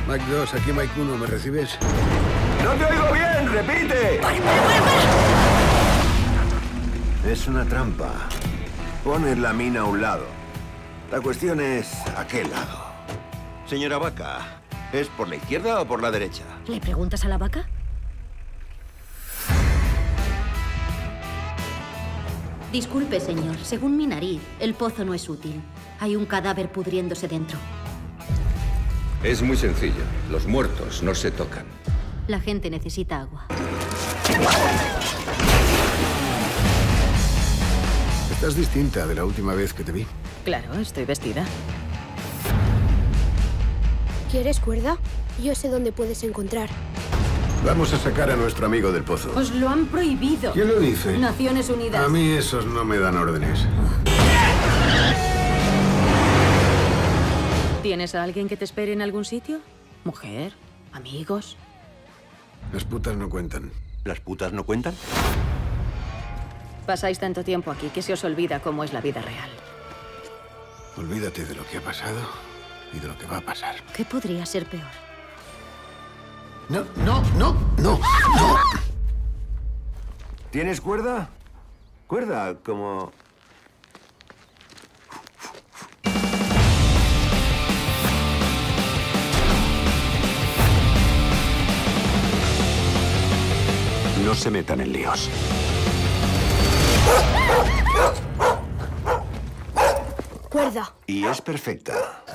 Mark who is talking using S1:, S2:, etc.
S1: Mike 2, aquí Mike 1, ¿me recibes?
S2: ¡No te oigo bien! ¡Repite! Es una trampa. Pones la mina a un lado. La cuestión es a qué lado. Señora Vaca, ¿es por la izquierda o por la derecha?
S3: ¿Le preguntas a la vaca? Disculpe, señor. Según mi nariz, el pozo no es útil. Hay un cadáver pudriéndose dentro.
S4: Es muy sencillo. Los muertos no se tocan.
S3: La gente necesita agua.
S1: Estás distinta de la última vez que te vi.
S5: Claro, estoy vestida.
S6: ¿Quieres cuerda? Yo sé dónde puedes encontrar.
S1: Vamos a sacar a nuestro amigo del pozo.
S3: Os lo han prohibido.
S1: ¿Quién lo dice?
S3: Naciones Unidas.
S1: A mí esos no me dan órdenes.
S5: ¿Tienes a alguien que te espere en algún sitio? ¿Mujer? ¿Amigos?
S1: Las putas no cuentan.
S2: ¿Las putas no cuentan?
S5: Pasáis tanto tiempo aquí que se os olvida cómo es la vida real.
S1: Olvídate de lo que ha pasado y de lo que va a pasar.
S3: ¿Qué podría ser peor?
S1: No, no, no, no, no.
S2: ¿Tienes cuerda? Cuerda, como... No se metan en líos.
S6: Cuerda.
S2: Y es perfecta.